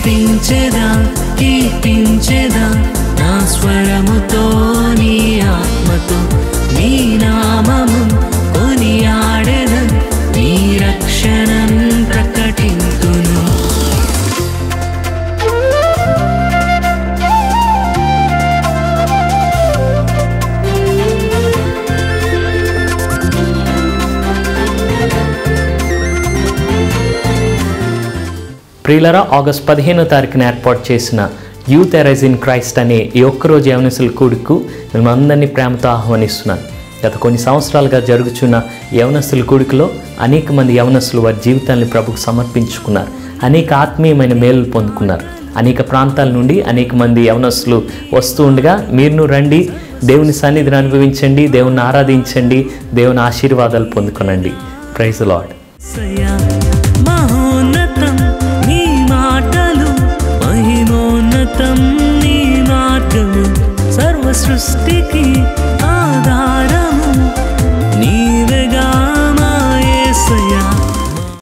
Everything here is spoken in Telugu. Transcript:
స్తుతించెదా కీర్తించెదా నా స్వరముతో నీ ఆత్మతో నీ నామము కొనియాడెదన్ నీ రక్షణను ప్రకటింతును. ప్రియులరా, ఆగస్ట్ 15వ తారీఖున ఏర్పాటు చేసిన యూత్ ఎరైజ్ ఇన్ క్రైస్ట్ అనే ఈ ఒక్కరోజు యవనస్తుల కూడికు మేము అందరినీ ప్రేమతో ఆహ్వానిస్తున్నాను. గత కొన్ని సంవత్సరాలుగా జరుగుతున్న యవనస్తుల కూడికలో అనేక మంది యవనస్తులు వారి జీవితాన్ని ప్రభుకు సమర్పించుకున్నారు. అనేక ఆత్మీయమైన మేలులు పొందుకున్నారు. అనేక ప్రాంతాల నుండి అనేక మంది యవనస్తులు వస్తూ ఉండగా మీరును రండి, దేవుని సన్నిధిని అనుభవించండి, దేవుని ఆరాధించండి, దేవుని ఆశీర్వాదాలు పొందుకోనండి. Praise the lord. మహోన్నతం నీ మాటలు, మహిమోన్నతం నీ మార్గము, సర్వ సృష్టికి ఆధారం